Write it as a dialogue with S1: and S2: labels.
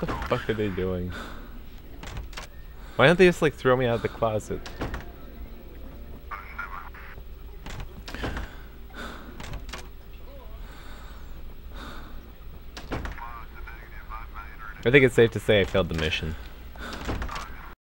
S1: the fuck are they doing? Why don't they just like throw me out of the closet? I think it's safe to say I failed the mission.